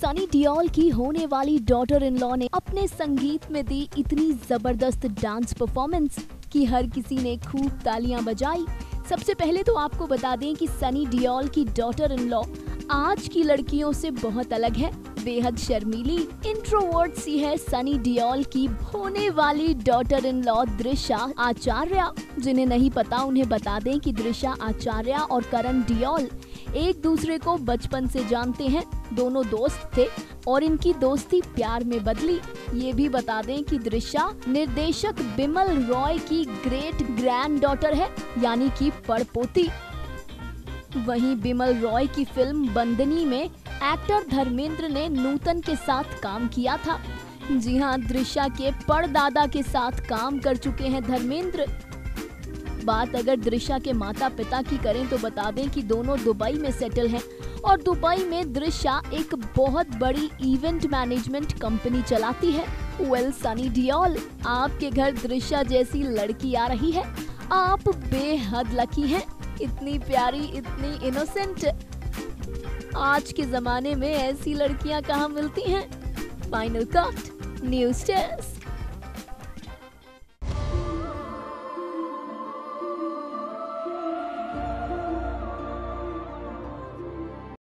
सनी डियोल की होने वाली डॉटर इन लॉ ने अपने संगीत में दी इतनी जबरदस्त डांस परफॉर्मेंस कि हर किसी ने खूब तालियां बजाई। सबसे पहले तो आपको बता दें कि सनी डियोल की डॉटर इन लॉ आज की लड़कियों से बहुत अलग है, बेहद शर्मीली इंट्रोवर्ट सी है सनी डियोल की होने वाली डॉटर इन लॉ दृशा आचार्य। जिन्हें नहीं पता उन्हें बता दें कि दृशा आचार्य और करण डियोल एक दूसरे को बचपन से जानते हैं। दोनों दोस्त थे और इनकी दोस्ती प्यार में बदली। ये भी बता दें कि दृशा निर्देशक बिमल रॉय की ग्रेट ग्रैंड डॉटर है, यानी कि पड़पोती। वहीं बिमल रॉय की फिल्म बंदनी में एक्टर धर्मेंद्र ने नूतन के साथ काम किया था। जी हाँ, दृशा के परदादा के साथ काम कर चुके हैं धर्मेंद्र। बात अगर दृशा के माता पिता की करें तो बता दें कि दोनों दुबई में सेटल हैं और दुबई में दृशा एक बहुत बड़ी इवेंट मैनेजमेंट कंपनी चलाती है। वेल सनी डियोल, आपके घर दृशा जैसी लड़की आ रही है। आप बेहद लकी हैं, इतनी प्यारी, इतनी इनोसेंट। आज के जमाने में ऐसी लड़कियां कहाँ मिलती हैं। Final cut news desk.